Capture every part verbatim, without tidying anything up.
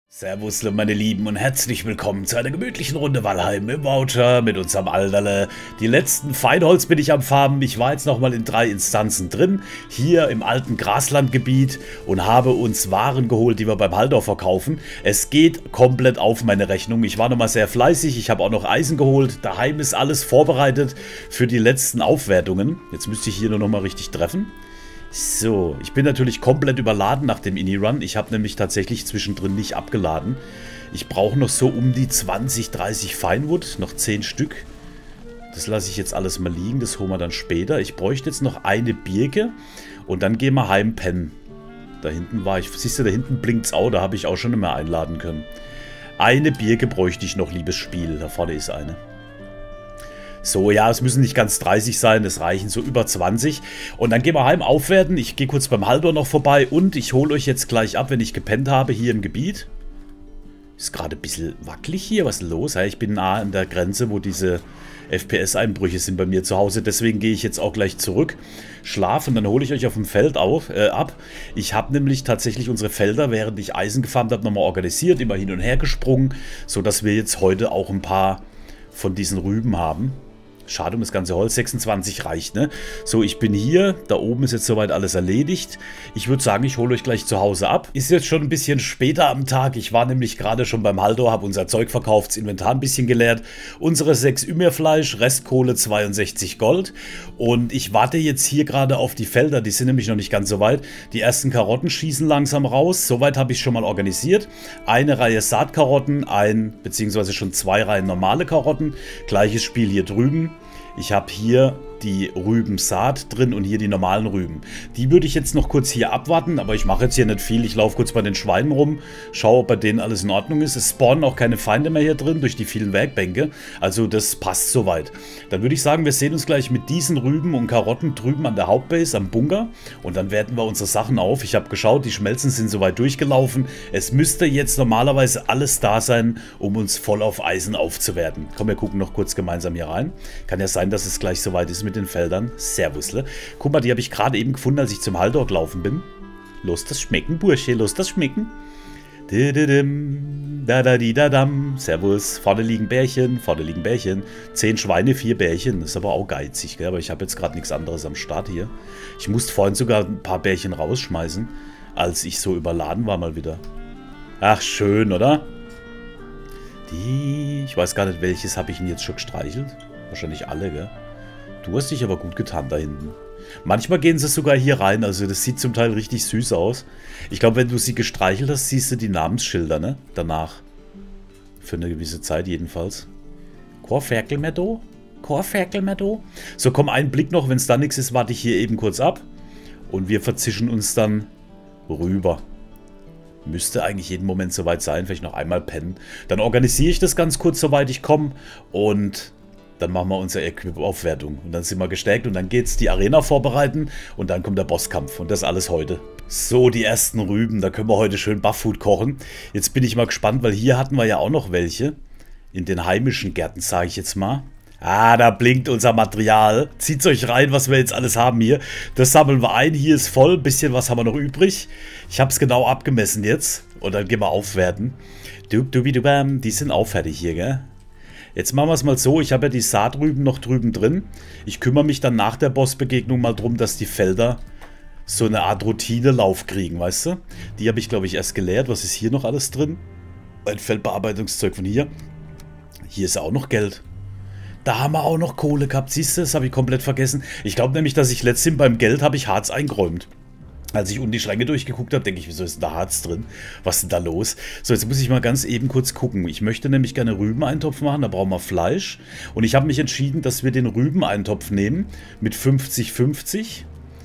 Servus meine Lieben und herzlich willkommen zu einer gemütlichen Runde Valheim im Voucher mit unserem Alderle. Die letzten Feinholz bin ich am Farben. Ich war jetzt nochmal in drei Instanzen drin, hier im alten Graslandgebiet und habe uns Waren geholt, die wir beim Haldor verkaufen. Es geht komplett auf meine Rechnung. Ich war nochmal sehr fleißig, ich habe auch noch Eisen geholt. Daheim ist alles vorbereitet für die letzten Aufwertungen. Jetzt müsste ich hier nur nochmal richtig treffen. So, ich bin natürlich komplett überladen nach dem Ini-Run. Ich habe nämlich tatsächlich zwischendrin nicht abgeladen. Ich brauche noch so um die zwanzig, dreißig Feinwood, noch zehn Stück. Das lasse ich jetzt alles mal liegen, das holen wir dann später. Ich bräuchte jetzt noch eine Birke und dann gehen wir heim pennen. Da hinten war ich, siehst du, da hinten blinkt's auch, da habe ich auch schon nicht mehr einladen können. Eine Birke bräuchte ich noch, liebes Spiel. Da vorne ist eine. So, ja, es müssen nicht ganz dreißig sein, es reichen so über zwanzig. Und dann gehen wir heim aufwerten. Ich gehe kurz beim Haldor noch vorbei und ich hole euch jetzt gleich ab, wenn ich gepennt habe, hier im Gebiet. Ist gerade ein bisschen wackelig hier, was ist los? Ja, ich bin nah an der Grenze, wo diese F P S-Einbrüche sind bei mir zu Hause. Deswegen gehe ich jetzt auch gleich zurück, schlafe und dann hole ich euch auf dem Feld auf, äh, ab. Ich habe nämlich tatsächlich unsere Felder, während ich Eisen gefarmt habe, nochmal organisiert, immer hin und her gesprungen, sodass wir jetzt heute auch ein paar von diesen Rüben haben. Schade um das ganze Holz, sechsundzwanzig reicht, ne? So, ich bin hier, da oben ist jetzt soweit alles erledigt. Ich würde sagen, ich hole euch gleich zu Hause ab. Ist jetzt schon ein bisschen später am Tag. Ich war nämlich gerade schon beim Haldor, habe unser Zeug verkauft, das Inventar ein bisschen geleert. Unsere sechs Ymir-Fleisch, Restkohle zweiundsechzig Gold. Und ich warte jetzt hier gerade auf die Felder, die sind nämlich noch nicht ganz so weit. Die ersten Karotten schießen langsam raus. Soweit habe ich schon mal organisiert. Eine Reihe Saatkarotten, ein, beziehungsweise schon zwei Reihen normale Karotten. Gleiches Spiel hier drüben. Ich habe hier die Rübensaat drin und hier die normalen Rüben. Die würde ich jetzt noch kurz hier abwarten, aber ich mache jetzt hier nicht viel. Ich laufe kurz bei den Schweinen rum, schaue, ob bei denen alles in Ordnung ist. Es spawnen auch keine Feinde mehr hier drin durch die vielen Werkbänke. Also das passt soweit. Dann würde ich sagen, wir sehen uns gleich mit diesen Rüben und Karotten drüben an der Hauptbase, am Bunker. Und dann werten wir unsere Sachen auf. Ich habe geschaut, die Schmelzen sind soweit durchgelaufen. Es müsste jetzt normalerweise alles da sein, um uns voll auf Eisen aufzuwerten. Komm, wir gucken noch kurz gemeinsam hier rein. Kann ja sein, dass es gleich soweit ist mit den Feldern. Servusle. Guck mal, die habe ich gerade eben gefunden, als ich zum Haldor gelaufen bin. Los das schmecken, Bursche, los das schmecken. Da da di da dam. Servus. Vorne liegen Bärchen, vorne liegen Bärchen. Zehn Schweine, vier Bärchen. Das ist aber auch geizig, gell? Aber ich habe jetzt gerade nichts anderes am Start hier. Ich musste vorhin sogar ein paar Bärchen rausschmeißen, als ich so überladen war mal wieder. Ach, schön, oder? Die, ich weiß gar nicht, welches habe ich denn jetzt schon gestreichelt. Wahrscheinlich alle, gell? Du hast dich aber gut getan da hinten. Manchmal gehen sie sogar hier rein, also das sieht zum Teil richtig süß aus. Ich glaube, wenn du sie gestreichelt hast, siehst du die Namensschilder, ne? Danach. Für eine gewisse Zeit jedenfalls. Korferkel mehr do? Korferkel mehr do? So, komm, einen Blick noch, wenn es da nichts ist, warte ich hier eben kurz ab. Und wir verzischen uns dann rüber. Müsste eigentlich jeden Moment soweit sein, vielleicht noch einmal pennen. Dann organisiere ich das ganz kurz, soweit ich komme. Und dann machen wir unsere Equip-Aufwertung. Und dann sind wir gestärkt und dann geht es die Arena vorbereiten. Und dann kommt der Bosskampf. Und das alles heute. So, die ersten Rüben. Da können wir heute schön Bufffood kochen. Jetzt bin ich mal gespannt, weil hier hatten wir ja auch noch welche. In den heimischen Gärten, sage ich jetzt mal. Ah, da blinkt unser Material. Zieht's euch rein, was wir jetzt alles haben hier. Das sammeln wir ein. Hier ist voll. Ein bisschen was haben wir noch übrig. Ich habe es genau abgemessen jetzt. Und dann gehen wir aufwerten. Die sind auch fertig hier, gell? Jetzt machen wir es mal so, ich habe ja die Saatrüben noch drüben drin. Ich kümmere mich dann nach der Bossbegegnung mal drum, dass die Felder so eine Art Routinelauf kriegen, weißt du? Die habe ich, glaube ich, erst geleert. Was ist hier noch alles drin? Ein Feldbearbeitungszeug von hier. Hier ist auch noch Geld. Da haben wir auch noch Kohle gehabt, siehst du? Das habe ich komplett vergessen. Ich glaube nämlich, dass ich letztens beim Geld habe ich Harz eingeräumt. Als ich unten die Schränke durchgeguckt habe, denke ich, wieso ist denn da Harz drin? Was ist denn da los? So, jetzt muss ich mal ganz eben kurz gucken. Ich möchte nämlich gerne Rübeneintopf machen, da brauchen wir Fleisch. Und ich habe mich entschieden, dass wir den Rübeneintopf nehmen mit fünfzig fünfzig.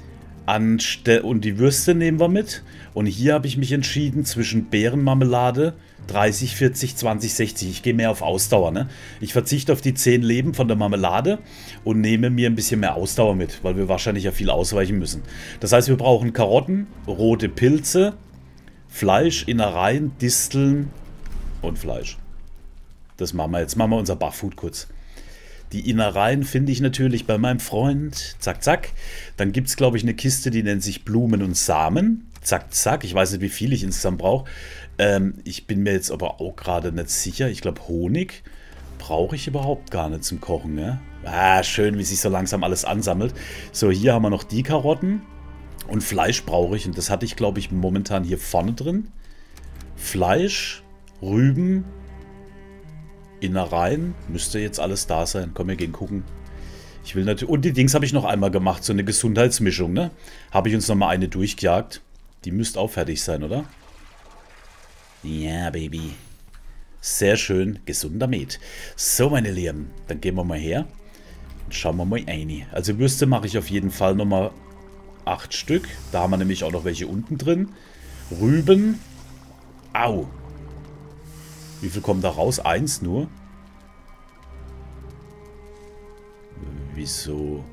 Und die Würste nehmen wir mit. Und hier habe ich mich entschieden zwischen Beerenmarmelade, dreißig, vierzig, zwanzig, sechzig. Ich gehe mehr auf Ausdauer, ne? Ich verzichte auf die zehn Leben von der Marmelade und nehme mir ein bisschen mehr Ausdauer mit, weil wir wahrscheinlich ja viel ausweichen müssen. Das heißt, wir brauchen Karotten, rote Pilze, Fleisch, Innereien, Disteln und Fleisch. Das machen wir jetzt. Machen wir unser Bufffood kurz. Die Innereien finde ich natürlich bei meinem Freund. Zack, zack. Dann gibt es, glaube ich, eine Kiste, die nennt sich Blumen und Samen. Zack, zack. Ich weiß nicht, wie viel ich insgesamt brauche. Ähm, ich bin mir jetzt aber auch gerade nicht sicher. Ich glaube, Honig brauche ich überhaupt gar nicht zum Kochen, ne? Ah, schön, wie sich so langsam alles ansammelt. So, hier haben wir noch die Karotten. Und Fleisch brauche ich. Und das hatte ich, glaube ich, momentan hier vorne drin. Fleisch, Rüben, Innereien. Müsste jetzt alles da sein. Komm, wir gehen gucken. Ich will natürlich... Und die Dings habe ich noch einmal gemacht. So eine Gesundheitsmischung, ne? Habe ich uns noch mal eine durchgejagt. Die müsste auch fertig sein, oder? Ja, Baby. Sehr schön. Gesunder Met. So, meine Lieben. Dann gehen wir mal her. Und schauen wir mal rein. Also Würste mache ich auf jeden Fall noch mal acht Stück. Da haben wir nämlich auch noch welche unten drin. Rüben. Au. Wie viel kommt da raus? Eins nur. Wieso?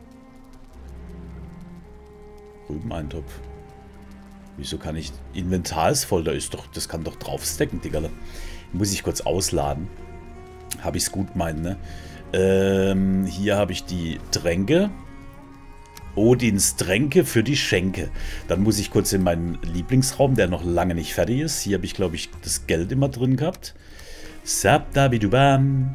Rübeneintopf. Wieso kann ich... Inventar ist voll, da ist doch... Das kann doch draufstecken, Digga. Muss ich kurz ausladen. Habe ich es gut meinen, ne? Ähm, hier habe ich die Tränke. Odins Tränke für die Schenke. Dann muss ich kurz in meinen Lieblingsraum, der noch lange nicht fertig ist. Hier habe ich, glaube ich, das Geld immer drin gehabt. Sabdabidubam.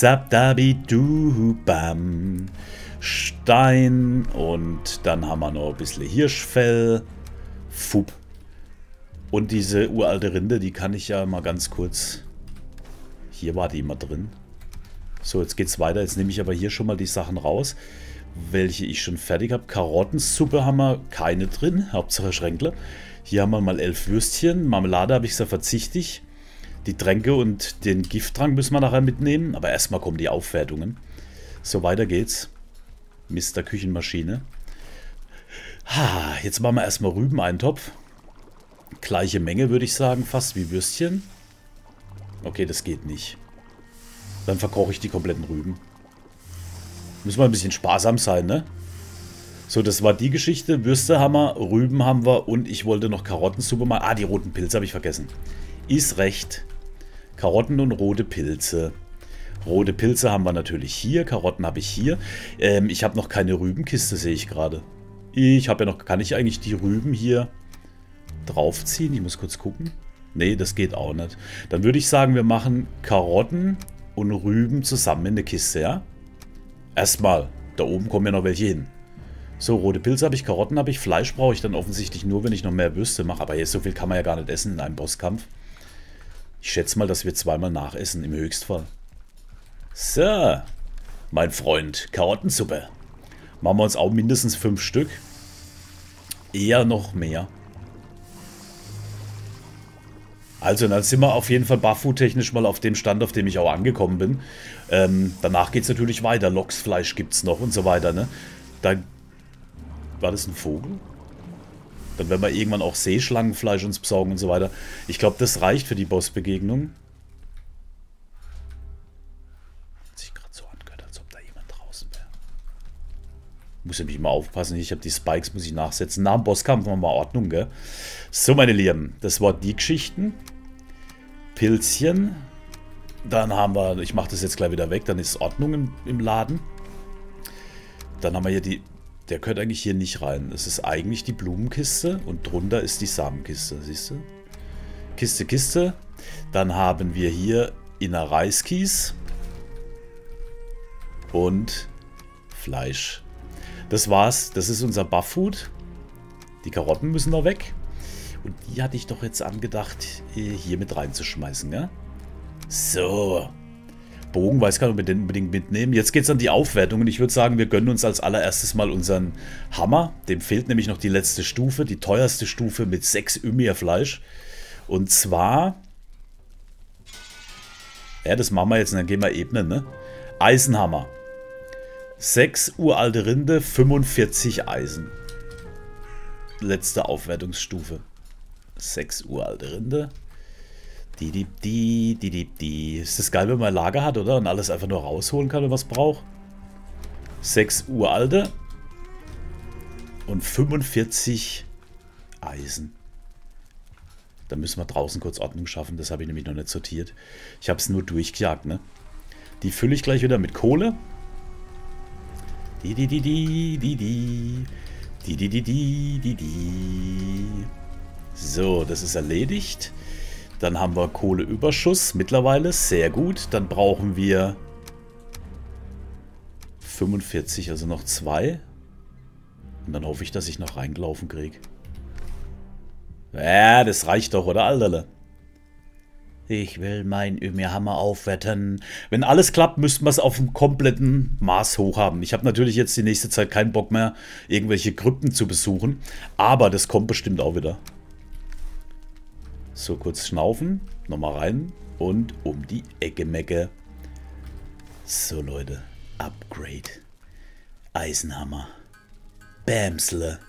Sabdabidubam. Stein. Und dann haben wir noch ein bisschen Hirschfell. Fupp. Und diese uralte Rinde, die kann ich ja mal ganz kurz... Hier war die immer drin. So, jetzt geht's weiter. Jetzt nehme ich aber hier schon mal die Sachen raus, welche ich schon fertig habe. Karottensuppe haben wir keine drin. Hauptsache Schränkle. Hier haben wir mal elf Würstchen. Marmelade habe ich gesagt, verzichte ich. Die Tränke und den Gifttrank müssen wir nachher mitnehmen. Aber erstmal kommen die Aufwertungen. So, weiter geht's. Mister Küchenmaschine. Ha, jetzt machen wir erstmal Rübeneintopf. Gleiche Menge, würde ich sagen, fast wie Würstchen. Okay, das geht nicht. Dann verkoche ich die kompletten Rüben. Müssen wir ein bisschen sparsam sein, ne? So, das war die Geschichte. Würste haben wir, Rüben haben wir und ich wollte noch Karottensuppe machen. Ah, die roten Pilze habe ich vergessen. Ist recht. Karotten und rote Pilze. Rote Pilze haben wir natürlich hier. Karotten habe ich hier. Ähm, ich habe noch keine Rübenkiste, sehe ich gerade. Ich habe ja noch... Kann ich eigentlich die Rüben hier draufziehen? Ich muss kurz gucken. Nee, das geht auch nicht. Dann würde ich sagen, wir machen Karotten und Rüben zusammen in der Kiste, ja? Erstmal. Da oben kommen ja noch welche hin. So, rote Pilze habe ich, Karotten habe ich. Fleisch brauche ich dann offensichtlich nur, wenn ich noch mehr Würste mache. Aber jetzt so viel kann man ja gar nicht essen in einem Bosskampf. Ich schätze mal, dass wir zweimal nachessen, im Höchstfall. So, mein Freund, Karottensuppe. Machen wir uns auch mindestens fünf Stück. Eher noch mehr. Also, dann sind wir auf jeden Fall barfood-technisch mal auf dem Stand, auf dem ich auch angekommen bin. Ähm, danach geht es natürlich weiter. Lochsfleisch gibt es noch und so weiter, ne? Da... War das ein Vogel? Dann werden wir irgendwann auch Seeschlangenfleisch uns besorgen und so weiter. Ich glaube, das reicht für die Bossbegegnung. Hat sich gerade so angehört, als ob da jemand draußen wäre. Muss ja mich mal aufpassen. Ich habe die Spikes, muss ich nachsetzen. Nach dem Bosskampf machen wir mal Ordnung, gell? So, meine Lieben, das waren die Geschichten. Pilzchen. Dann haben wir, ich mache das jetzt gleich wieder weg, dann ist Ordnung im, im Laden. Dann haben wir hier die, der gehört eigentlich hier nicht rein. Es ist eigentlich die Blumenkiste und drunter ist die Samenkiste, siehst du? Kiste, Kiste. Dann haben wir hier Innereiskies und Fleisch. Das war's, das ist unser Buff-Food. Die Karotten müssen noch weg. Und die hatte ich doch jetzt angedacht, hier mit reinzuschmeißen, ja? So. Bogen, weiß gar nicht, ob wir den unbedingt mitnehmen. Jetzt geht es an die Aufwertung und ich würde sagen, wir gönnen uns als allererstes mal unseren Hammer. Dem fehlt nämlich noch die letzte Stufe, die teuerste Stufe mit sechs Ymir-Fleisch. Und zwar... Ja, das machen wir jetzt und dann gehen wir ebnen, ne? Eisenhammer. sechs uralte Rinde, fünfundvierzig Eisen. Letzte Aufwertungsstufe. sechs uralte Rinde. Die, die, die, die, die, die. Ist das geil, wenn man ein Lager hat, oder? Und alles einfach nur rausholen kann, wenn man es braucht. sechs uralte. Und fünfundvierzig Eisen. Da müssen wir draußen kurz Ordnung schaffen. Das habe ich nämlich noch nicht sortiert. Ich habe es nur durchgejagt, ne? Die fülle ich gleich wieder mit Kohle. Die, die, die, die, die, die. Die, die, die, die, die, die. So, das ist erledigt. Dann haben wir Kohleüberschuss mittlerweile. Sehr gut. Dann brauchen wir fünfundvierzig, also noch zwei. Und dann hoffe ich, dass ich noch reingelaufen kriege. Ja, das reicht doch, oder, Alterle? Ich will mein Ymir-Hammer aufwetten. Wenn alles klappt, müssten wir es auf dem kompletten Maß hoch haben. Ich habe natürlich jetzt die nächste Zeit keinen Bock mehr, irgendwelche Krypten zu besuchen. Aber das kommt bestimmt auch wieder. So, kurz schnaufen. Nochmal rein. Und um die Ecke mecke. So, Leute. Upgrade. Eisenhammer. Bämsle.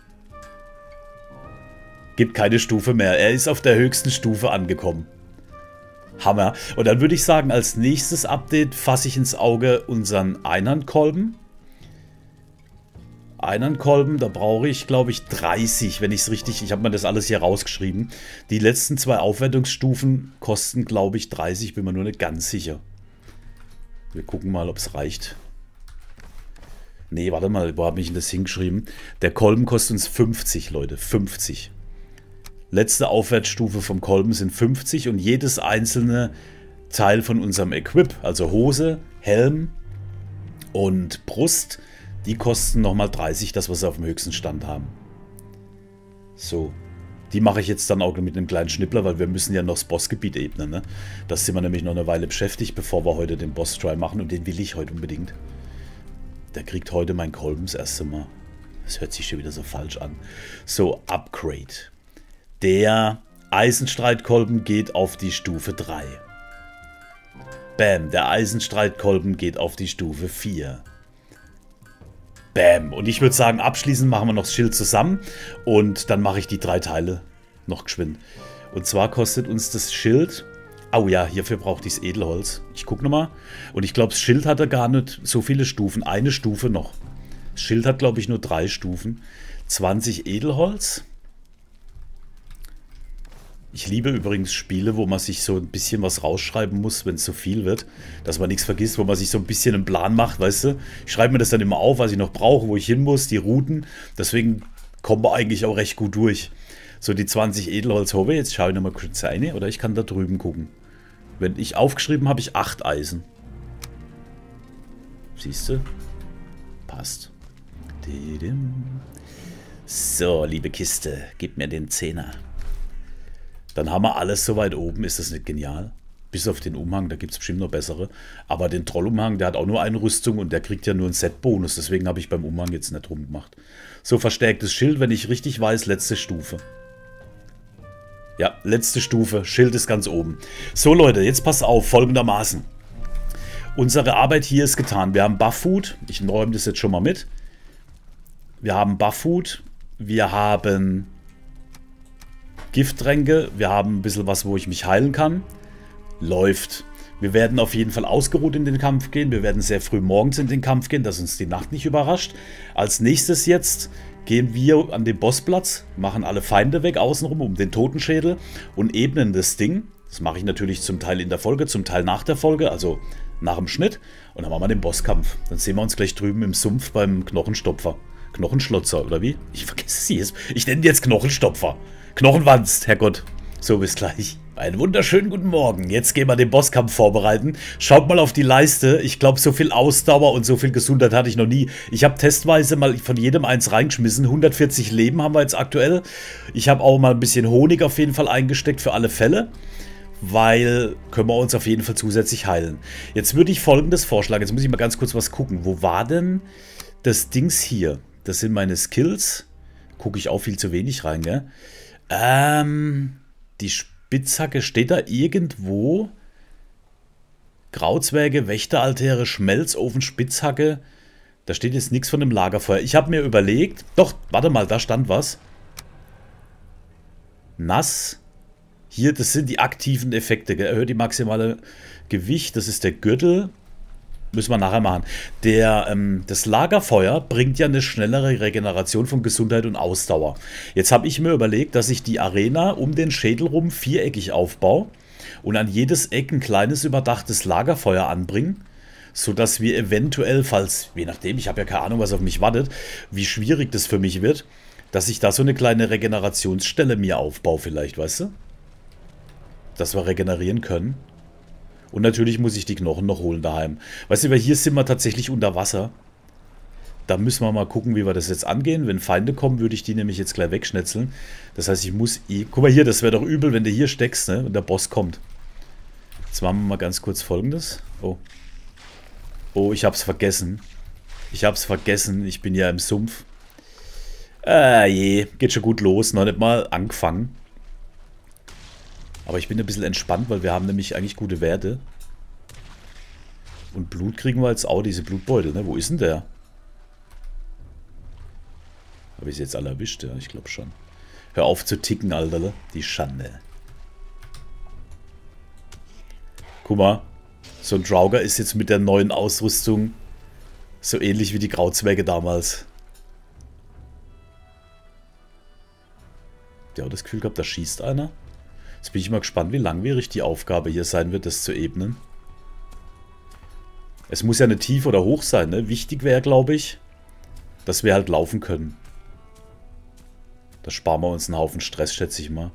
Gibt keine Stufe mehr. Er ist auf der höchsten Stufe angekommen. Hammer. Und dann würde ich sagen, als nächstes Update fasse ich ins Auge unseren Einhandkolben. Einhandkolben, da brauche ich, glaube ich, dreißig, wenn ich es richtig... Ich habe mir das alles hier rausgeschrieben. Die letzten zwei Aufwertungsstufen kosten, glaube ich, dreißig. Bin mir nur nicht ganz sicher. Wir gucken mal, ob es reicht. Nee, warte mal, wo habe ich denn das hingeschrieben? Der Kolben kostet uns fünfzig, Leute. fünfzig. Letzte Aufwärtsstufe vom Kolben sind fünfzig und jedes einzelne Teil von unserem Equip, also Hose, Helm und Brust, die kosten nochmal dreißig, dass wir sie auf dem höchsten Stand haben. So, die mache ich jetzt dann auch mit einem kleinen Schnippler, weil wir müssen ja noch das Bossgebiet ebnen, ne? Da sind wir nämlich noch eine Weile beschäftigt, bevor wir heute den Boss-Try machen und den will ich heute unbedingt. Der kriegt heute mein Kolben das erste Mal. Das hört sich schon wieder so falsch an. So, Upgrade. Der Eisenstreitkolben geht auf die Stufe drei. Bam, der Eisenstreitkolben geht auf die Stufe vier. Bam. Und ich würde sagen, abschließend machen wir noch das Schild zusammen. Und dann mache ich die drei Teile noch geschwind. Und zwar kostet uns das Schild... Oh ja, hierfür braucht ich das Edelholz. Ich gucke nochmal. Und ich glaube, das Schild hatte gar nicht so viele Stufen. Eine Stufe noch. Das Schild hat, glaube ich, nur drei Stufen. zwanzig Edelholz. Ich liebe übrigens Spiele, wo man sich so ein bisschen was rausschreiben muss, wenn es zu viel wird. Dass man nichts vergisst, wo man sich so ein bisschen einen Plan macht, weißt du. Ich schreibe mir das dann immer auf, was ich noch brauche, wo ich hin muss, die Routen. Deswegen kommen wir eigentlich auch recht gut durch. So, die zwanzig Edelholz habe ich. Jetzt schaue ich nochmal kurz eine, oder ich kann da drüben gucken. Wenn ich aufgeschrieben habe, ich acht Eisen. Siehst du? Passt. So, liebe Kiste, gib mir den Zehner. Dann haben wir alles so weit oben. Ist das nicht genial? Bis auf den Umhang, da gibt es bestimmt noch bessere. Aber den Trollumhang, der hat auch nur eine Rüstung und der kriegt ja nur einen Set-Bonus. Deswegen habe ich beim Umhang jetzt nicht rumgemacht. So, verstärktes Schild, wenn ich richtig weiß, letzte Stufe. Ja, letzte Stufe. Schild ist ganz oben. So, Leute, jetzt passt auf, folgendermaßen. Unsere Arbeit hier ist getan. Wir haben Buff-Food. Ich räume das jetzt schon mal mit. Wir haben Buff-Food. Wir haben Gifttränke. Wir haben ein bisschen was, wo ich mich heilen kann. Läuft. Wir werden auf jeden Fall ausgeruht in den Kampf gehen. Wir werden sehr früh morgens in den Kampf gehen, dass uns die Nacht nicht überrascht. Als nächstes jetzt gehen wir an den Bossplatz, machen alle Feinde weg außenrum um den Totenschädel und ebnen das Ding. Das mache ich natürlich zum Teil in der Folge, zum Teil nach der Folge, also nach dem Schnitt. Und dann machen wir den Bosskampf. Dann sehen wir uns gleich drüben im Sumpf beim Knochenstopfer. Knochenschlotzer, oder wie? Ich vergesse sie jetzt. Ich nenne die jetzt Knochenstopfer. Knochenwanst, Herrgott. So, bis gleich. Einen wunderschönen guten Morgen. Jetzt gehen wir den Bosskampf vorbereiten. Schaut mal auf die Leiste. Ich glaube, so viel Ausdauer und so viel Gesundheit hatte ich noch nie. Ich habe testweise mal von jedem eins reingeschmissen. hundertvierzig Leben haben wir jetzt aktuell. Ich habe auch mal ein bisschen Honig auf jeden Fall eingesteckt für alle Fälle. Weil können wir uns auf jeden Fall zusätzlich heilen. Jetzt würde ich Folgendes vorschlagen. Jetzt muss ich mal ganz kurz was gucken. Wo war denn das Dings hier? Das sind meine Skills. Gucke ich auch viel zu wenig rein, gell? Ähm, die Spitzhacke steht da irgendwo. Grauzwerge, Wächteraltäre, Schmelzofen, Spitzhacke. Da steht jetzt nichts von dem Lagerfeuer. Ich habe mir überlegt. Doch, warte mal, da stand was. Nass. Hier, das sind die aktiven Effekte. Gell? Erhöht die maximale Gewicht. Das ist der Gürtel. Müssen wir nachher machen. Der, ähm, das Lagerfeuer bringt ja eine schnellere Regeneration von Gesundheit und Ausdauer. Jetzt habe ich mir überlegt, dass ich die Arena um den Schädel rum viereckig aufbaue und an jedes Eck ein kleines überdachtes Lagerfeuer anbringen, sodass wir eventuell, falls, je nachdem, ich habe ja keine Ahnung, was auf mich wartet, wie schwierig das für mich wird, Dass ich da so eine kleine Regenerationsstelle mir aufbaue vielleicht, weißt du? Dass wir regenerieren können. Und natürlich muss ich die Knochen noch holen daheim. Weißt du, weil hier sind wir tatsächlich unter Wasser. Da müssen wir mal gucken, wie wir das jetzt angehen. Wenn Feinde kommen, würde ich die nämlich jetzt gleich wegschnetzeln. Das heißt, ich muss... Guck mal hier, das wäre doch übel, wenn du hier steckst, ne? Und der Boss kommt. Jetzt machen wir mal ganz kurz Folgendes. Oh. Oh, ich hab's vergessen. Ich hab's vergessen. Ich bin ja im Sumpf. Ah je, geht schon gut los. Noch nicht mal angefangen. Aber ich bin ein bisschen entspannt, weil wir haben nämlich eigentlich gute Werte. Und Blut kriegen wir jetzt auch, diese Blutbeutel, ne? Wo ist denn der? Habe ich sie jetzt alle erwischt? Ja, ich glaube schon. Hör auf zu ticken, Alter. Die Schande. Guck mal. So ein Draugr ist jetzt mit der neuen Ausrüstung so ähnlich wie die Grauzwerge damals. Ja, das Gefühl gehabt, da schießt einer. Jetzt bin ich mal gespannt, wie langwierig die Aufgabe hier sein wird, das zu ebnen. Es muss ja nicht tief oder hoch sein, ne? Wichtig wäre, glaube ich, dass wir halt laufen können. Da sparen wir uns einen Haufen Stress, schätze ich mal.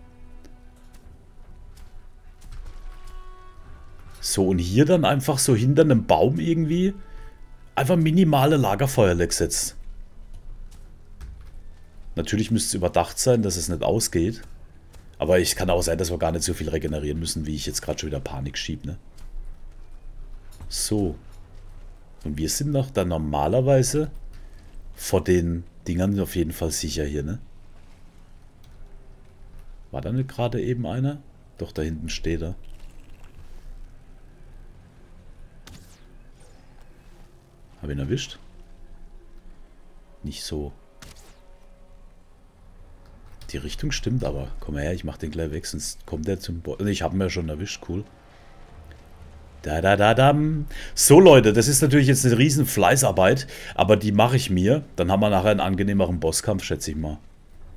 So, und hier dann einfach so hinter einem Baum irgendwie einfach minimale Lagerfeuerleck setzt. Natürlich müsste es überdacht sein, dass es nicht ausgeht. Aber es kann auch sein, dass wir gar nicht so viel regenerieren müssen, wie ich jetzt gerade schon wieder Panik schiebe, ne? So. Und wir sind noch dann normalerweise vor den Dingern auf jeden Fall sicher hier, ne? War da nicht gerade eben einer? Doch, da hinten steht er. Habe ich ihn erwischt? Nicht so. Die Richtung stimmt aber. Komm mal her, ich mach den gleich weg, sonst kommt der zum... Bo ich habe ihn ja schon erwischt, cool. Da, da, da, dam. So, Leute, das ist natürlich jetzt eine riesen Fleißarbeit, aber die mache ich mir. Dann haben wir nachher einen angenehmeren Bosskampf, schätze ich mal.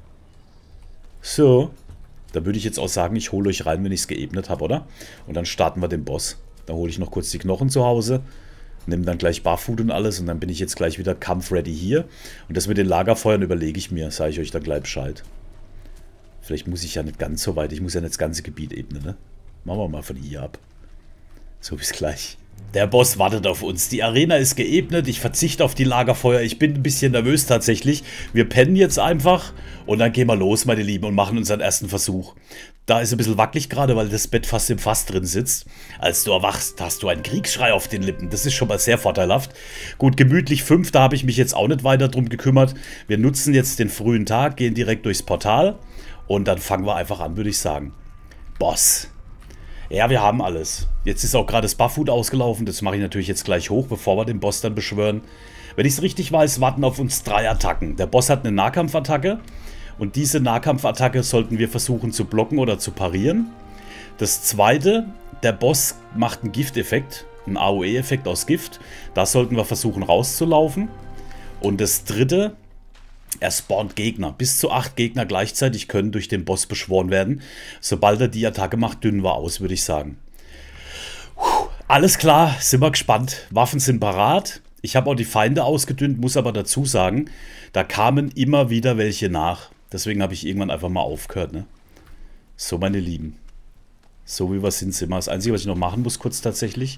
So. Da würde ich jetzt auch sagen, ich hole euch rein, wenn ich es geebnet habe, oder? Und dann starten wir den Boss. Dann hole ich noch kurz die Knochen zu Hause, nehme dann gleich Barfood und alles und dann bin ich jetzt gleich wieder kampfready hier. Und das mit den Lagerfeuern überlege ich mir, sage ich euch dann gleich Bescheid. Vielleicht muss ich ja nicht ganz so weit, ich muss ja nicht das ganze Gebiet ebnen, ne? Machen wir mal von hier ab. So, bis gleich. Der Boss wartet auf uns. Die Arena ist geebnet. Ich verzichte auf die Lagerfeuer. Ich bin ein bisschen nervös tatsächlich. Wir pennen jetzt einfach und dann gehen wir los, meine Lieben, und machen unseren ersten Versuch. Da ist ein bisschen wackelig gerade, weil das Bett fast im Fass drin sitzt. Als du erwachst, hast du einen Kriegsschrei auf den Lippen. Das ist schon mal sehr vorteilhaft. Gut, gemütlich fünf, da habe ich mich jetzt auch nicht weiter drum gekümmert. Wir nutzen jetzt den frühen Tag, gehen direkt durchs Portal und dann fangen wir einfach an, würde ich sagen. Boss. Ja, wir haben alles. Jetzt ist auch gerade das Barfood ausgelaufen. Das mache ich natürlich jetzt gleich hoch, bevor wir den Boss dann beschwören. Wenn ich es richtig weiß, warten auf uns drei Attacken. Der Boss hat eine Nahkampfattacke. Und diese Nahkampfattacke sollten wir versuchen zu blocken oder zu parieren. Das zweite, der Boss macht einen Gifteffekt. Einen A O E-Effekt aus Gift. Da sollten wir versuchen rauszulaufen. Und das dritte... Er spawnt Gegner. Bis zu acht Gegner gleichzeitig können durch den Boss beschworen werden. Sobald er die Attacke macht, dünnen wir aus, würde ich sagen. Puh, alles klar, sind wir gespannt. Waffen sind parat. Ich habe auch die Feinde ausgedünnt, muss aber dazu sagen, da kamen immer wieder welche nach. Deswegen habe ich irgendwann einfach mal aufgehört, ne? So, meine Lieben. So wie wir sind, sind wir. Das Einzige, was ich noch machen muss, kurz tatsächlich.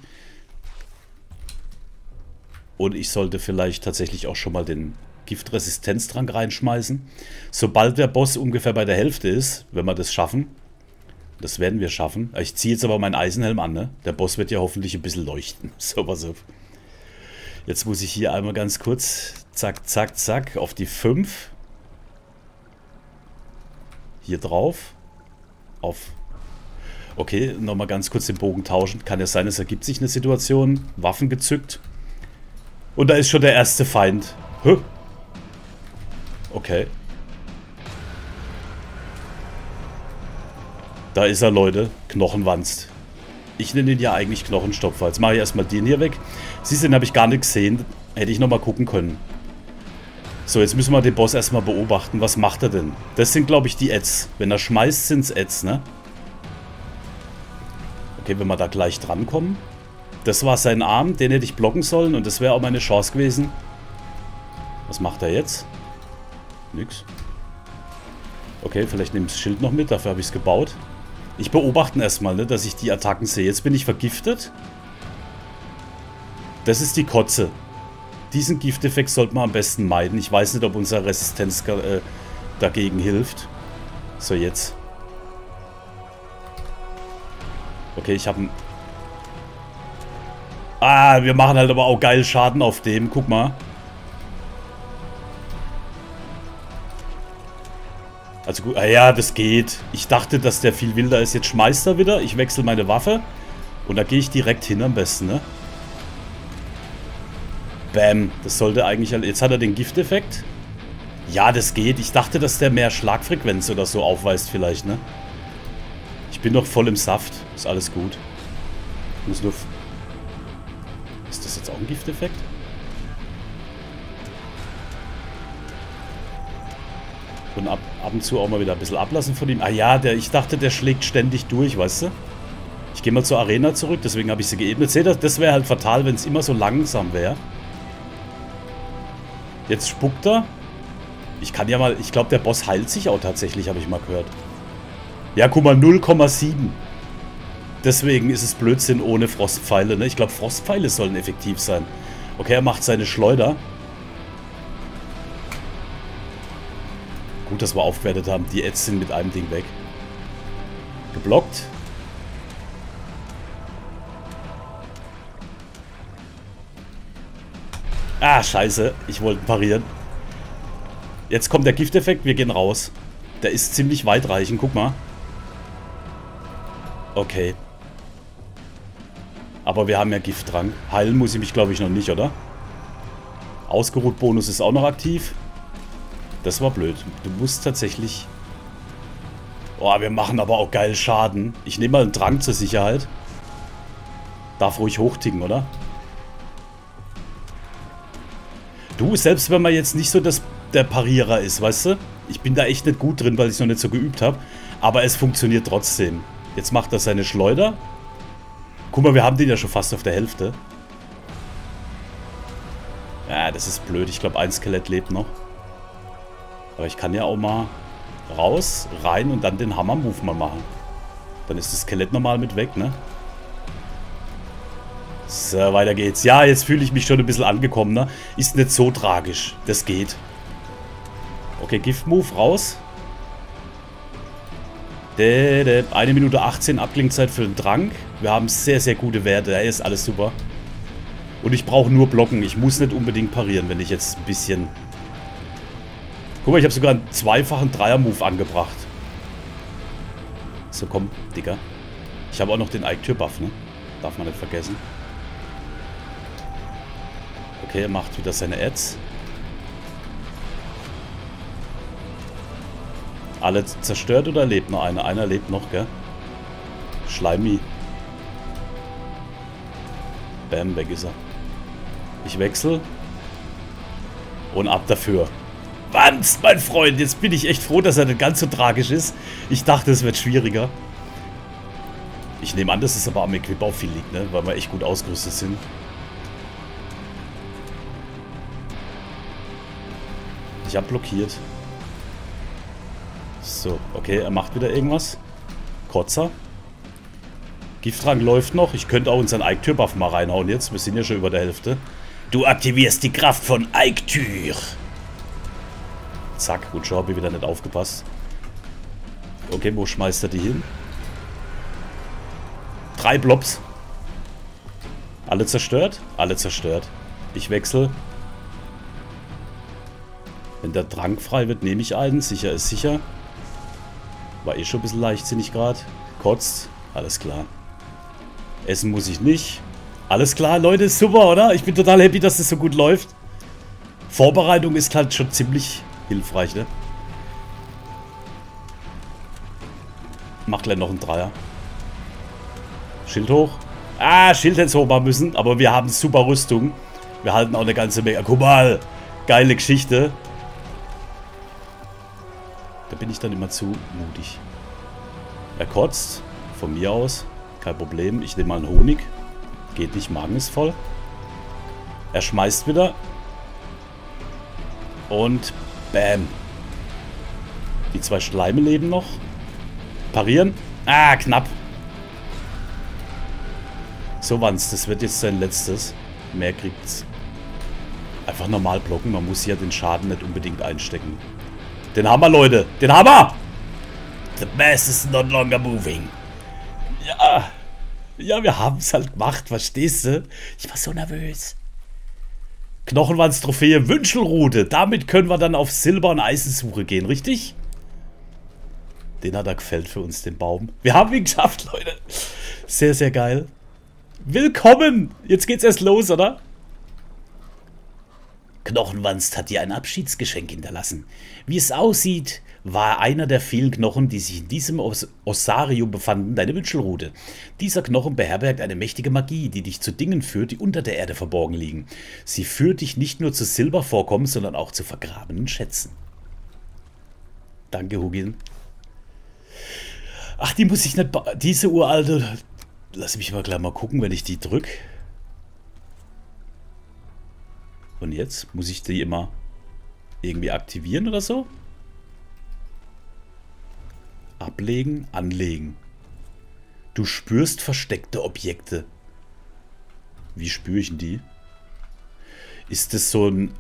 Und ich sollte vielleicht tatsächlich auch schon mal den... Giftresistenztrank reinschmeißen. Sobald der Boss ungefähr bei der Hälfte ist, wenn wir das schaffen, das werden wir schaffen. Ich ziehe jetzt aber meinen Eisenhelm an, ne? Der Boss wird ja hoffentlich ein bisschen leuchten. So, pass auf. Jetzt muss ich hier einmal ganz kurz, zack, zack, zack, auf die fünf. Hier drauf. Auf. Okay, nochmal ganz kurz den Bogen tauschen. Kann ja sein, es ergibt sich eine Situation. Waffen gezückt. Und da ist schon der erste Feind. Huh. Okay. Da ist er, Leute. Knochenwanst. Ich nenne ihn ja eigentlich Knochenstopfer. Jetzt mache ich erstmal den hier weg. Siehst du, den habe ich gar nicht gesehen. Hätte ich nochmal gucken können. So, jetzt müssen wir den Boss erstmal beobachten. Was macht er denn? Das sind, glaube ich, die Ads. Wenn er schmeißt, sind es Ads, ne? Okay, wenn wir da gleich drankommen. Das war sein Arm. Den hätte ich blocken sollen. Und das wäre auch meine Chance gewesen. Was macht er jetzt? Nix. Okay, vielleicht nehme ich das Schild noch mit. Dafür habe ich es gebaut. Ich beobachte erstmal, ne, dass ich die Attacken sehe. Jetzt bin ich vergiftet. Das ist die Kotze. Diesen Gifteffekt sollte man am besten meiden. Ich weiß nicht, ob unsere Resistenz äh, dagegen hilft. So, jetzt. Okay, ich habe einen... Ah, wir machen halt aber auch geil Schaden auf dem. Guck mal. Also gut, ah ja, das geht. Ich dachte, dass der viel wilder ist. Jetzt schmeißt er wieder. Ich wechsle meine Waffe. Und da gehe ich direkt hin am besten, ne? Bam. Das sollte eigentlich... Jetzt hat er den Gifteffekt. Ja, das geht. Ich dachte, dass der mehr Schlagfrequenz oder so aufweist vielleicht, ne? Ich bin noch voll im Saft. Ist alles gut. Ich muss nur... Ist das jetzt auch ein Gifteffekt? Und ab, ab und zu auch mal wieder ein bisschen ablassen von ihm. Ah ja, der, ich dachte, der schlägt ständig durch, weißt du? Ich gehe mal zur Arena zurück, deswegen habe ich sie geebnet. Seht ihr, das wäre halt fatal, wenn es immer so langsam wäre. Jetzt spuckt er. Ich kann ja mal... Ich glaube, der Boss heilt sich auch tatsächlich, habe ich mal gehört. Ja, guck mal, null Komma sieben. Deswegen ist es Blödsinn ohne Frostpfeile, ne? Ich glaube, Frostpfeile sollen effektiv sein. Okay, er macht seine Schleuder. Gut, dass wir aufgewertet haben. Die Ads sind mit einem Ding weg. Geblockt. Ah, scheiße. Ich wollte parieren. Jetzt kommt der Gifteffekt. Wir gehen raus. Der ist ziemlich weitreichend. Guck mal. Okay. Aber wir haben ja Gifttrank. Heilen muss ich mich, glaube ich, noch nicht, oder? Ausgeruht-Bonus ist auch noch aktiv. Das war blöd. Du musst tatsächlich... Oh, wir machen aber auch geil Schaden. Ich nehme mal einen Trank zur Sicherheit. Darf ruhig hochticken, oder? Du, selbst wenn man jetzt nicht so das, der Parierer ist, weißt du? Ich bin da echt nicht gut drin, weil ich es noch nicht so geübt habe. Aber es funktioniert trotzdem. Jetzt macht er seine Schleuder. Guck mal, wir haben den ja schon fast auf der Hälfte. Ja, das ist blöd. Ich glaube, ein Skelett lebt noch. Aber ich kann ja auch mal raus, rein und dann den Hammer-Move mal machen. Dann ist das Skelett normal mit weg, ne? So, weiter geht's. Ja, jetzt fühle ich mich schon ein bisschen angekommen, ne? Ist nicht so tragisch. Das geht. Okay, Gift-Move raus. eine Minute achtzehn Abklingzeit für den Trank. Wir haben sehr, sehr gute Werte. Er ist alles super. Und ich brauche nur blocken. Ich muss nicht unbedingt parieren, wenn ich jetzt ein bisschen... Guck mal, ich habe sogar einen zweifachen Dreier-Move angebracht. So, komm, Digga. Ich habe auch noch den Eiktür-Buff, ne? Darf man nicht vergessen. Okay, er macht wieder seine Ads. Alle zerstört oder lebt noch einer? Einer lebt noch, gell? Schleimi. Bam, weg ist er. Ich wechsle. Und ab dafür. Wanst, mein Freund. Jetzt bin ich echt froh, dass er nicht ganz so tragisch ist. Ich dachte, es wird schwieriger. Ich nehme an, dass es aber am Equip auch viel liegt, ne? Weil wir echt gut ausgerüstet sind. Ich habe blockiert. So, okay, er macht wieder irgendwas. Kotzer. Gifttrank läuft noch. Ich könnte auch unseren Eiktür-Buff mal reinhauen jetzt. Wir sind ja schon über der Hälfte. Du aktivierst die Kraft von Eiktür. Zack, gut, schon habe ich wieder nicht aufgepasst. Okay, wo schmeißt er die hin? Drei Blobs. Alle zerstört? Alle zerstört. Ich wechsle. Wenn der Trank frei wird, nehme ich einen. Sicher ist sicher. War eh schon ein bisschen leichtsinnig gerade. Kotzt. Alles klar. Essen muss ich nicht. Alles klar, Leute. Super, oder? Ich bin total happy, dass das so gut läuft. Vorbereitung ist halt schon ziemlich hilfreich, ne? Macht gleich noch einen Dreier. Schild hoch. Ah, Schild hätte es hoch machen müssen. Aber wir haben super Rüstung. Wir halten auch eine ganze Menge. Guck mal. Geile Geschichte. Da bin ich dann immer zu mutig. Er kotzt. Von mir aus. Kein Problem. Ich nehme mal einen Honig. Geht nicht. Magen ist voll. Er schmeißt wieder. Und bam. Die zwei Schleime leben noch. Parieren. Ah, knapp. So, Wanz, das wird jetzt sein letztes. Mehr kriegt's. Einfach normal blocken. Man muss ja den Schaden nicht unbedingt einstecken. Den Hammer, Leute. Den Hammer! The mass is not longer moving. Ja. Ja, wir haben es halt gemacht. Verstehst du? Ich war so nervös. Knochenwanz-Trophäe Wünschelrute. Damit können wir dann auf Silber- und Eisensuche gehen, richtig? Den hat er gefällt für uns, den Baum. Wir haben ihn geschafft, Leute. Sehr, sehr geil. Willkommen! Jetzt geht's erst los, oder? Knochenwanst hat dir ein Abschiedsgeschenk hinterlassen. Wie es aussieht, war einer der vielen Knochen, die sich in diesem Os Ossarium befanden, deine Wünschelrute. Dieser Knochen beherbergt eine mächtige Magie, die dich zu Dingen führt, die unter der Erde verborgen liegen. Sie führt dich nicht nur zu Silbervorkommen, sondern auch zu vergrabenen Schätzen. Danke, Hugin. Ach, die muss ich nicht... Diese uralte... Lass mich mal gleich mal gucken, wenn ich die drücke. Und jetzt muss ich die immer irgendwie aktivieren oder so? Ablegen, anlegen. Du spürst versteckte Objekte. Wie spüre ich denn die? Ist das so ein...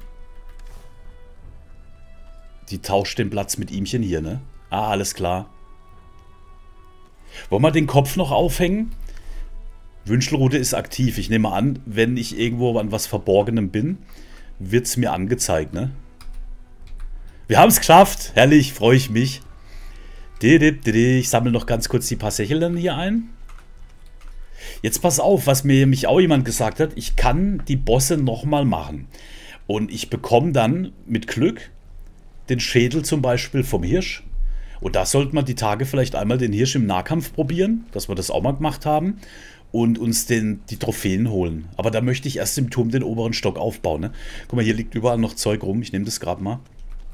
Die tauscht den Platz mit ihmchen hier, ne? Ah, alles klar. Wollen wir den Kopf noch aufhängen? Wünschelrute ist aktiv. Ich nehme an, wenn ich irgendwo an was Verborgenem bin, wird es mir angezeigt, ne? Wir haben es geschafft. Herrlich, freue ich mich. Ich sammle noch ganz kurz die paar Sächeln hier ein. Jetzt pass auf, was mir mich auch jemand gesagt hat. Ich kann die Bosse nochmal machen. Und ich bekomme dann mit Glück den Schädel zum Beispiel vom Hirsch. Und da sollte man die Tage vielleicht einmal den Hirsch im Nahkampf probieren, dass wir das auch mal gemacht haben. Und uns den, die Trophäen holen. Aber da möchte ich erst im Turm den oberen Stock aufbauen. Ne? Guck mal, hier liegt überall noch Zeug rum. Ich nehme das gerade mal.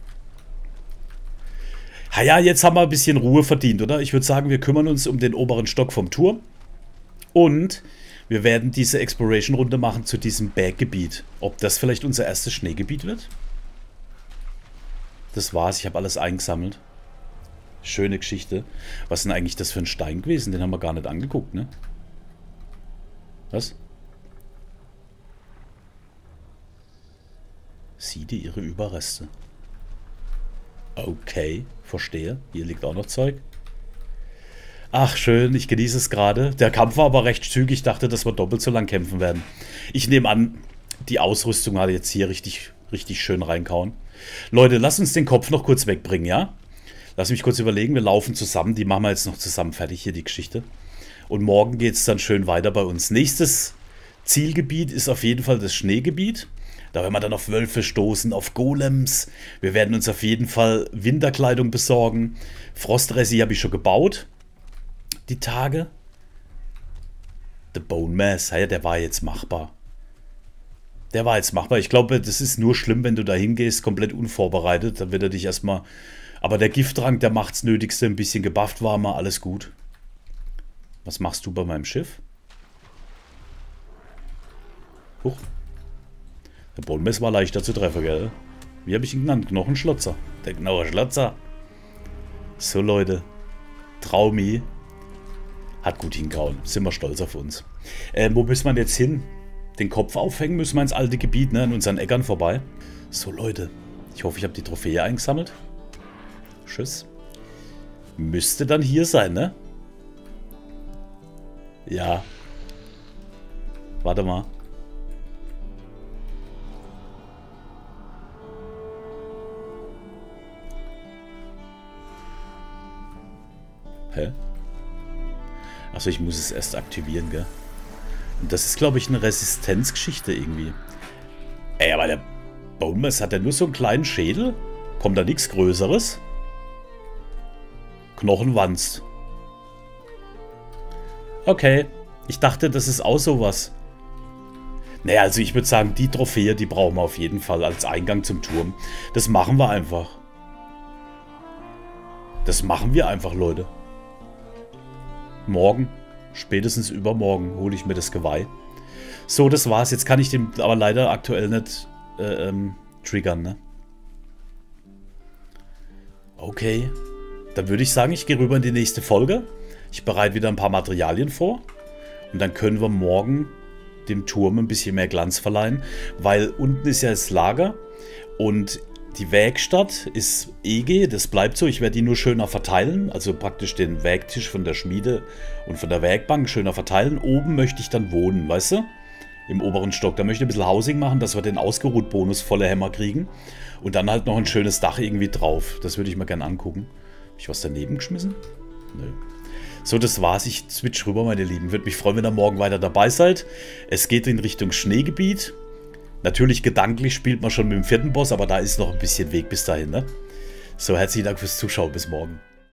Ha ja, jetzt haben wir ein bisschen Ruhe verdient, oder? Ich würde sagen, wir kümmern uns um den oberen Stock vom Turm. Und wir werden diese Exploration-Runde machen zu diesem Berggebiet. Ob das vielleicht unser erstes Schneegebiet wird? Das war's, ich habe alles eingesammelt. Schöne Geschichte. Was ist denn eigentlich das für ein Stein gewesen? Den haben wir gar nicht angeguckt, ne? Was? Sieh dir ihre Überreste. Okay, verstehe. Hier liegt auch noch Zeug. Ach, schön, ich genieße es gerade. Der Kampf war aber recht zügig. Ich dachte, dass wir doppelt so lang kämpfen werden. Ich nehme an, die Ausrüstung hat jetzt hier richtig, richtig schön reinkauen. Leute, lasst uns den Kopf noch kurz wegbringen, ja? Lass mich kurz überlegen. Wir laufen zusammen. Die machen wir jetzt noch zusammen fertig, hier die Geschichte. Und morgen geht es dann schön weiter bei uns. Nächstes Zielgebiet ist auf jeden Fall das Schneegebiet. Da werden wir dann auf Wölfe stoßen, auf Golems. Wir werden uns auf jeden Fall Winterkleidung besorgen. Frostresi habe ich schon gebaut. Die Tage. The Bone Mass, ja, der war jetzt machbar. Der war jetzt machbar. Ich glaube, das ist nur schlimm, wenn du da hingehst, komplett unvorbereitet. Dann wird er dich erstmal... Aber der Gifttrank, der macht's Nötigste. Ein bisschen gebufft war mal, alles gut. Was machst du bei meinem Schiff? Huch. Der Bollmess war leichter zu treffen, gell? Wie habe ich ihn genannt? Knochenschlotzer. Der Knochenschlotzer. So, Leute. Traumi. Hat gut hingehauen. Sind wir stolz auf uns. Äh, wo müssen wir jetzt hin? Den Kopf aufhängen müssen wir ins alte Gebiet, ne? An unseren Äckern vorbei. So, Leute. Ich hoffe, ich habe die Trophäe eingesammelt. Tschüss. Müsste dann hier sein, ne? Ja. Warte mal. Hä? Achso, ich muss es erst aktivieren, gell? Und das ist, glaube ich, eine Resistenzgeschichte irgendwie. Ey, aber der Boneless hat ja nur so einen kleinen Schädel? Kommt da nichts Größeres? Knochenwanst. Okay. Ich dachte, das ist auch sowas. Naja, also ich würde sagen, die Trophäe, die brauchen wir auf jeden Fall als Eingang zum Turm. Das machen wir einfach. Das machen wir einfach, Leute. Morgen, spätestens übermorgen, hole ich mir das Geweih. So, das war's. Jetzt kann ich den aber leider aktuell nicht äh, ähm, triggern, ne? Okay. Dann würde ich sagen, ich gehe rüber in die nächste Folge. Ich bereite wieder ein paar Materialien vor. Und dann können wir morgen dem Turm ein bisschen mehr Glanz verleihen. Weil unten ist ja das Lager. Und die Werkstatt ist E G, das bleibt so. Ich werde die nur schöner verteilen. Also praktisch den Werktisch von der Schmiede und von der Werkbank schöner verteilen. Oben möchte ich dann wohnen, weißt du? Im oberen Stock. Da möchte ich ein bisschen Housing machen, dass wir den Ausgeruht-Bonus volle Hämmer kriegen. Und dann halt noch ein schönes Dach irgendwie drauf. Das würde ich mir gerne angucken. Habe ich was daneben geschmissen? Nö. So, das war's. Ich switch rüber, meine Lieben. Würde mich freuen, wenn ihr morgen weiter dabei seid. Es geht in Richtung Schneegebiet. Natürlich gedanklich spielt man schon mit dem vierten Boss, aber da ist noch ein bisschen Weg bis dahin, ne? So, herzlichen Dank fürs Zuschauen. Bis morgen.